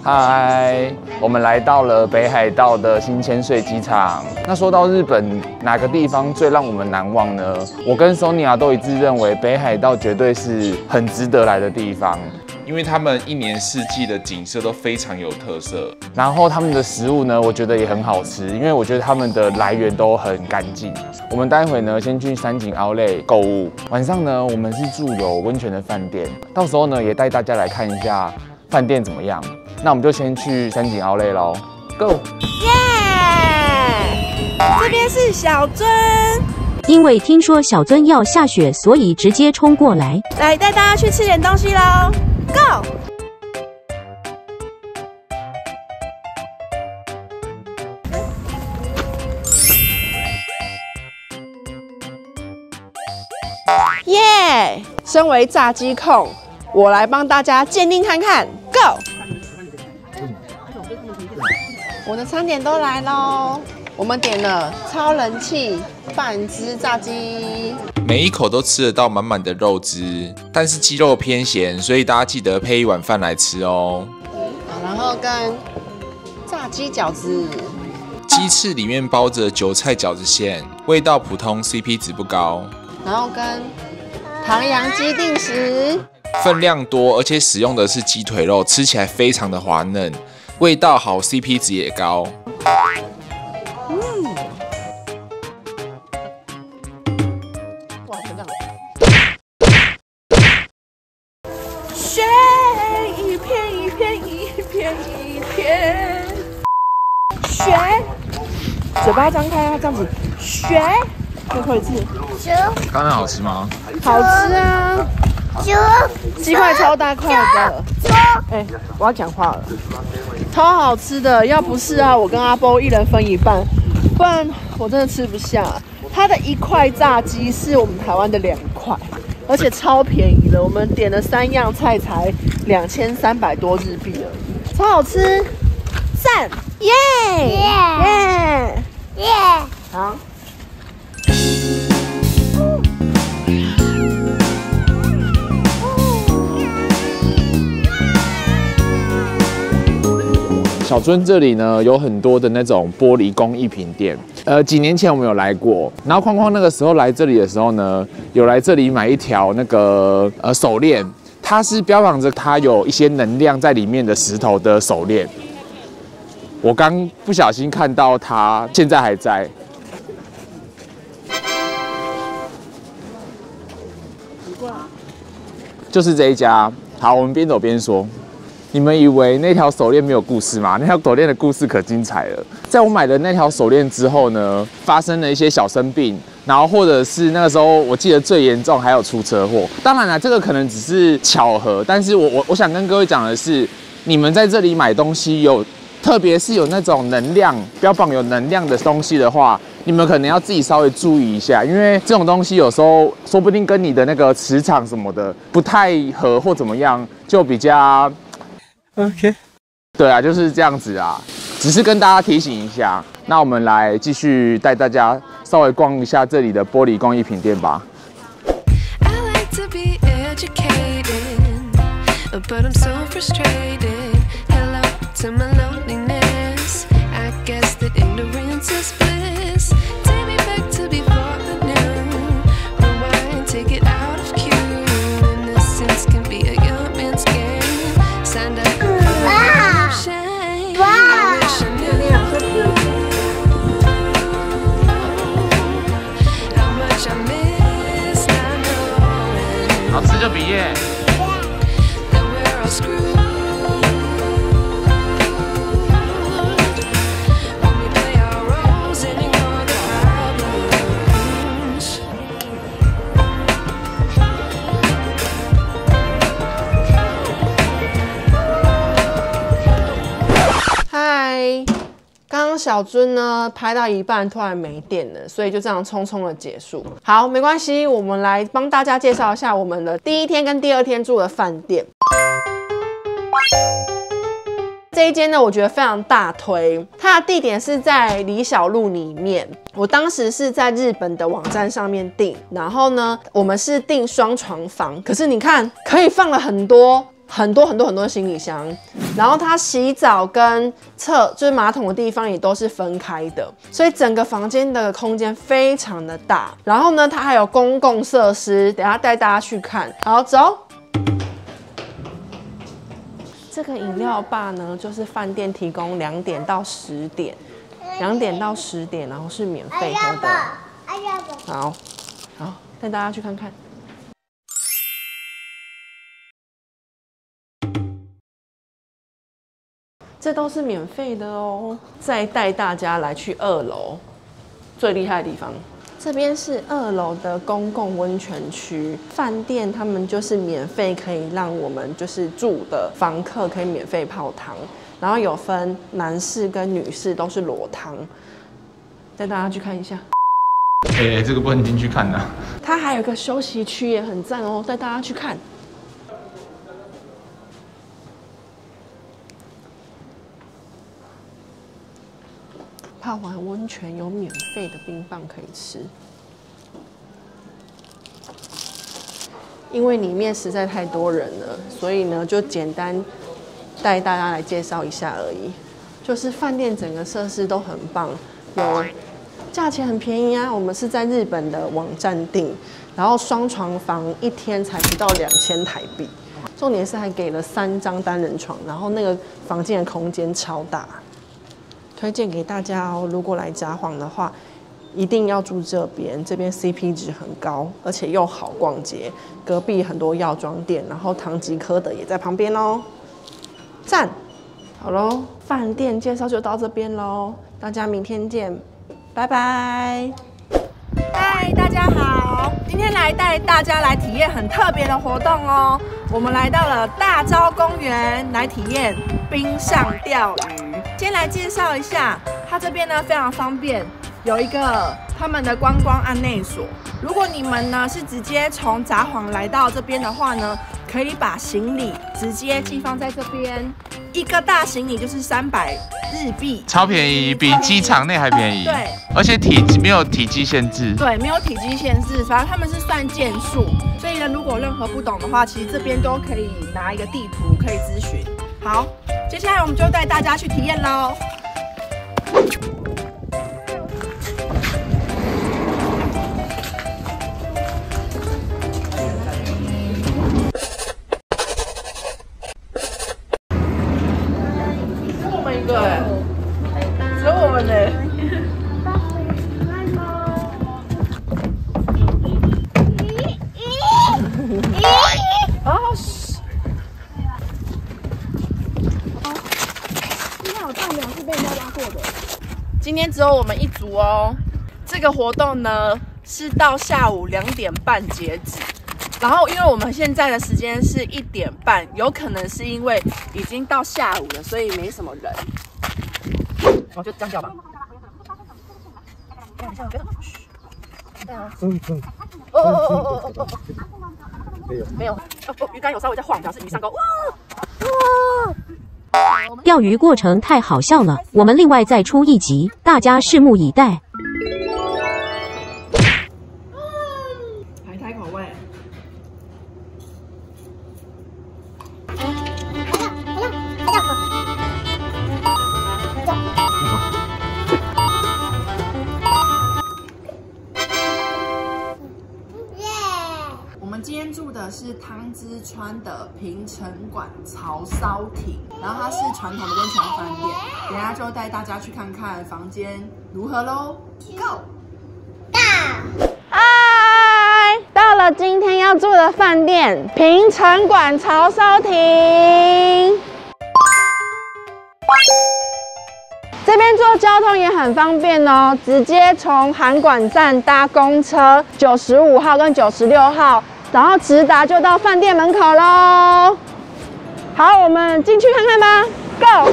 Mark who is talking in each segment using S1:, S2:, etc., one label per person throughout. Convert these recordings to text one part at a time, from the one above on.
S1: 嗨，我们来到了北海道的新千岁机场。那说到日本哪个地方最让我们难忘呢？我跟 Sonia 都一致认为北海道绝对是很值得来的地方。
S2: 因为他们一年四季的景色都非常有特色，
S1: 然后他们的食物呢，我觉得也很好吃，因为我觉得他们的来源都很干净。我们待会呢，先去三井奥莱购物，晚上呢，我们是住有温泉的饭店，到时候呢，也带大家来看一下饭店怎么样。那我们就先去三井奥莱喽 ，Go！
S3: 耶！这边是小樽。
S4: 因为听说小樽要下雪，所以直接冲过来。
S3: 来带大家去吃点东西喽 ，Go！ 耶！身为炸鸡控，我来帮大家鉴定看看 ，Go！ 我的餐点都来喽。 我们点了超人气半只炸鸡，
S2: 每一口都吃得到满满的肉汁，但是鸡肉偏咸，所以大家记得配一碗饭来吃哦。
S3: 然后跟炸鸡饺子，
S2: 鸡翅里面包着韭菜饺子馅，味道普通 ，CP 值不高。
S3: 然后跟唐扬鸡定时，
S2: 分量多，而且使用的是鸡腿肉，吃起来非常的滑嫩，味道好 ，CP 值也高。
S3: 哇，这样。雪一片一片一片一片，雪，嘴巴张开啊，这样子，雪，最后一次。
S1: 刚刚好吃吗？
S3: 好吃啊！鸡块超大块的。哎，我要讲话了。超好吃的，要不是啊，我跟阿波一人分一半，不然我真的吃不下。它的一块炸鸡是我们台湾的2块，而且超便宜的。我们点了3样菜才2300多日币而已，超好吃，赞！耶耶耶！好。
S1: 小樽这里呢，有很多的那种玻璃工艺品店。几年前我们有来过，然后框框那个时候来这里的时候呢，有来这里买一条那个手链，它是标榜着它有一些能量在里面的石头的手链。我刚不小心看到它，现在还在。就是这一家。好，我们边走边说。 你们以为那条手链没有故事吗？那条手链的故事可精彩了。在我买了那条手链之后呢，发生了一些小生病，然后或者是那个时候我记得最严重还有出车祸。当然了，这个可能只是巧合，但是我想跟各位讲的是，你们在这里买东西特别是有那种能量标榜有能量的东西的话，你们可能要自己稍微注意一下，因为这种东西有时候说不定跟你的那个磁场什么的不太合或怎么样，就比较。 OK， 对啊，就是这样子啊，只是跟大家提醒一下。那我们来继续带大家稍微逛一下这里的玻璃工艺品店吧。好吃就毕业。
S3: 嗨，刚刚小樽呢拍到一半突然没电了，所以就这样匆匆的结束。好，没关系，我们来帮大家介绍一下我们的第1天跟第2天住的饭店。这一间呢，我觉得非常大推，它的地点是在李小璐里面。我当时是在日本的网站上面订，然后呢，我们是订双床房，可是你看可以放了很多很多的行李箱，然后它洗澡跟就是马桶的地方也都是分开的，所以整个房间的空间非常的大。然后呢，它还有公共设施，等一下带大家去看。好，走。这个饮料吧呢，就是饭店提供2点到10点，2点到10点，然后是免费喝的。好，带大家去看看。这都是免费的哦。再带大家来去2楼，最厉害的地方。这边是2楼的公共温泉区，饭店他们就是免费可以让我们就是住的房客可以免费泡汤，然后有分男士跟女士都是裸汤，带大家去看一下。
S1: 这个不能进去看的。
S3: 它还有个休息区也很赞哦，带大家去看。泡完温泉有免费的冰棒可以吃，因为里面实在太多人了，所以呢就简单带大家来介绍一下而已。就是饭店整个设施都很棒，有价钱很便宜啊，我们是在日本的网站订，然后双床房1天才不到2000台币，重点是还给了3张单人床，然后那个房间的空间超大。推荐给大家哦，如果来札幌的话，一定要住这边。这边 CP 值很高，而且又好逛街。隔壁很多药妆店，然后唐吉诃德也在旁边哦。赞！好喽，饭店介绍就到这边喽，大家明天见，拜拜。嗨，大家好，今天来带大家来体验很特别的活动哦。我们来到了大沼公园来体验冰上钓鱼。先来介绍一下，它这边呢非常方便，有一个他们的观光案内所。如果你们呢是直接从札幌来到这边的话呢，可以把行李直接寄放在这边，一个大行李就是300日币，
S1: 超便宜，比机场内还便宜。
S3: 对，
S1: 而且没有体积限制。
S3: 对，没有体积限制，反正他们是算件数，所以呢，如果有任何不懂的话，其实这边都可以拿一个地图可以咨询。好，接下来我们就带大家去体验喽。我们一个哎，只有我们呢。今天只有我们一组哦。这个活动呢是到下午2点半截止，然后因为我们现在的时间是1点半，有可能是因为已经到下午了，所以没什么人。我就这样叫吧。没有。鱼竿有稍微在晃，表示鱼上钩。
S4: 钓鱼过程太好笑了，我们另外再出一集，大家拭目以待。
S3: 海苔口味。我们今天住的是汤之川的平城馆潮烧亭，然后它是传统的温泉饭店，等一下就带大家去看看房间如何喽。Go！ 嗨，到了今天要住的饭店平城馆潮烧亭。这边坐交通也很方便哦，直接从函馆站搭公车95号跟96号，然后直达就到饭店门口喽。好，我们进去看看吧 ，Go！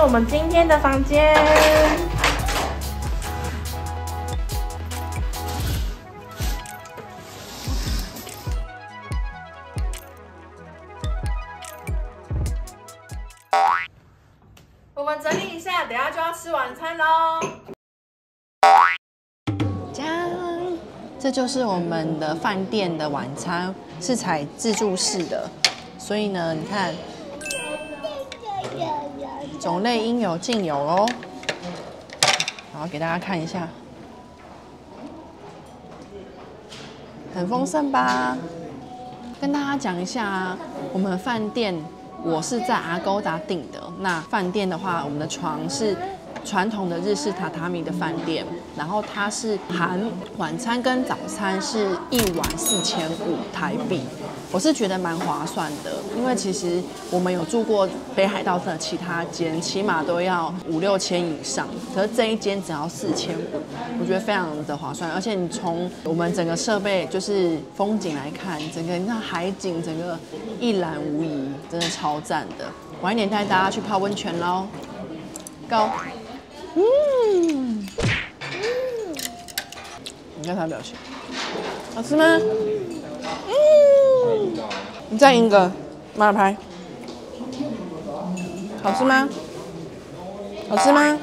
S3: 我们今天的房间。我们整理一下，等一下就要吃晚餐喽。
S5: 加，这就是我们的饭店的晚餐，是采自助式的，所以呢，你看，种类应有尽有哦。然后给大家看一下，很丰盛吧？跟大家讲一下啊，我们饭店。我是在Agoda订的。那饭店的话，我们的床是传统的日式榻榻米的饭店，然后它是含晚餐跟早餐是1晚4500台币。我是觉得蛮划算的，因为其实我们有住过北海道的其他间，起码都要5、6千以上，可是这一间只要4500，我觉得非常的划算。而且你从我们整个设备就是风景来看，整个你看海景，整个一览无遗，真的超赞的。晚一点带大家去泡温泉喽 ，Go！ 你看他表情，好吃吗？你再赢个马牌，好吃吗？好吃吗？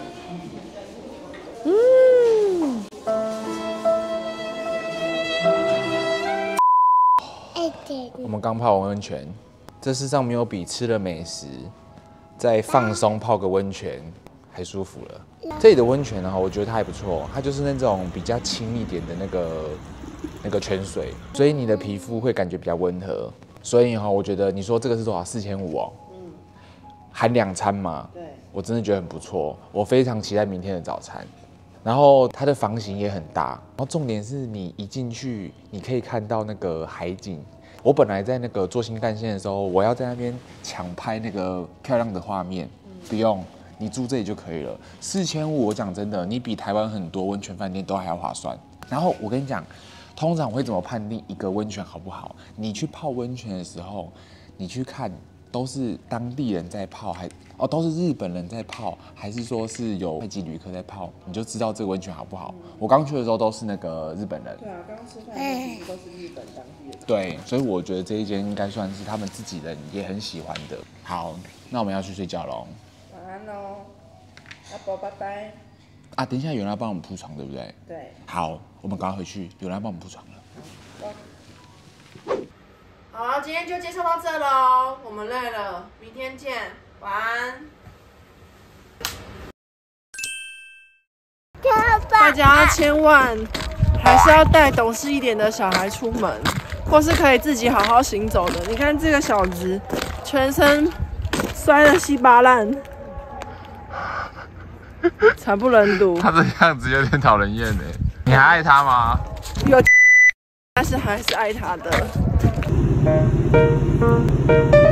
S2: 我们刚泡完温泉，这世上没有比吃了美食再放松泡个温泉还舒服了。这里的温泉呢，我觉得它还不错，它就是那种比较轻一点的那个泉水，所以你的皮肤会感觉比较温和。所以我觉得你说这个是多少？4500哦，含2餐嘛，对，我真的觉得很不错，我非常期待明天的早餐。然后它的房型也很大，然后重点是你一进去，你可以看到那个海景。我本来在那个坐新干线的时候，我要在那边抢拍那个漂亮的画面，不用，你住这里就可以了。4500，我讲真的，你比台湾很多温泉饭店都还要划算。然后我跟你讲，通常我会怎么判定一个温泉好不好？你去泡温泉的时候，你去看都是当地人在泡，都是日本人在泡，还是说是有外籍旅客在泡，你就知道这个温泉好不好。我刚去的时候都是那个日本人。对啊，刚刚吃饭都是日本当地人。对，所以我觉得这一间应该算是他们自己人也很喜欢的。好，那我们要去睡觉喽。
S3: 晚安喽，阿伯拜拜。
S2: 啊，等一下有人要帮我们铺床，对不对？
S3: 对。
S2: 好，我们赶快回去，有人要帮我们铺床了。
S3: 好，今天就介绍到这喽，我们累了，明天见，晚安。大家千万还是要带懂事一点的小孩出门，或是可以自己好好行走的。你看这个小子，全身摔得稀巴烂，惨不忍睹。
S1: 他这样子有点讨人厌哎，你还爱他吗？
S3: 有，但是还是爱他的。